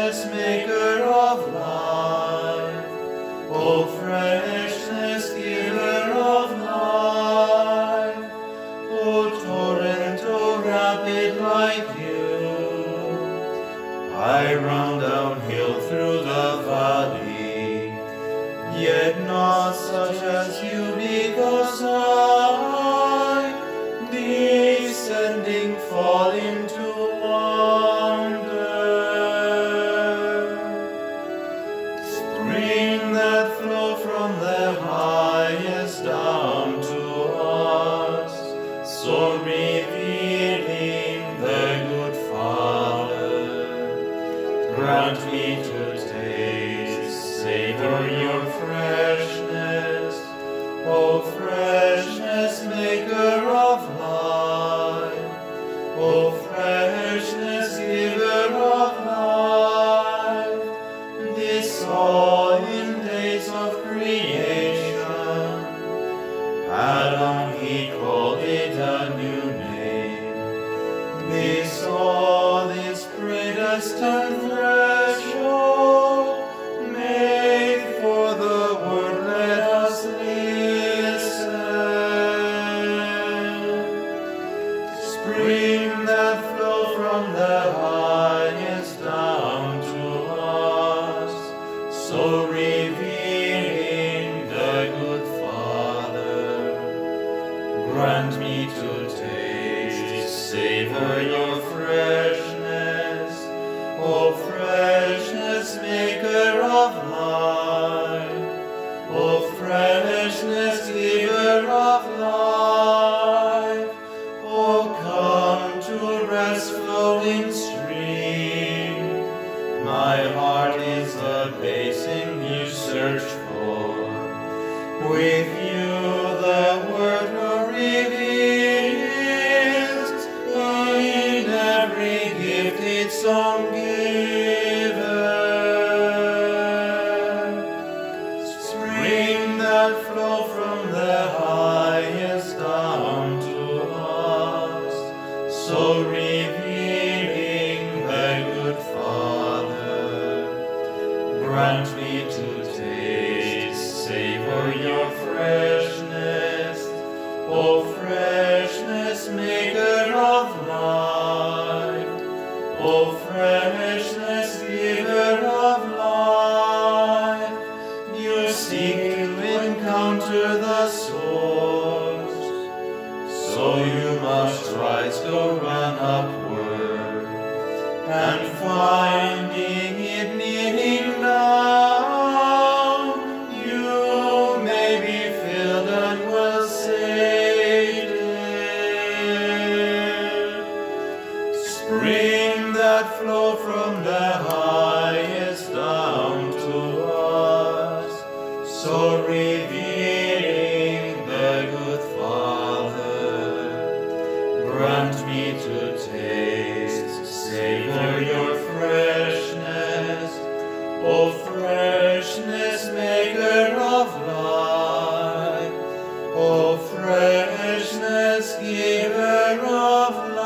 freshness, maker of life. O freshness, giver of life. O torrent, O rapid like you. I run downhill through the valley, yet not such as you, because I, descending, fall into wonder. Spring that flow from the highest down to us, so revealing the good Father. Grant me to taste, savor your freshness, O freshness, maker of life. O freshness, giver of life. This saw in days of creation. Adam, he called it a new name. This saw this predestined threshold, made for the word, let us listen. Spring that flow from the highest down to us, so revealing the good Father. Grant me to taste, savor your freshness, O freshness, maker of life. O freshness, giver of life. O come to rest, flowing stream. My heart is the basin you search for. With you the word will reveal in every gift its own giver. Spring that flow from the highest down to us, so revealing the good Father. Grant me to taste, savor your freshness, O freshness, maker of life. O freshness, giver of life. You seek to encounter the source, so you must rise, go run upward, and finding it kneeling down, you may be filled and well sated. Spring that flow from the highest down to us, so revealing the good Father. Grant me to taste, savor your freshness, O freshness, maker of life. O freshness, giver of life.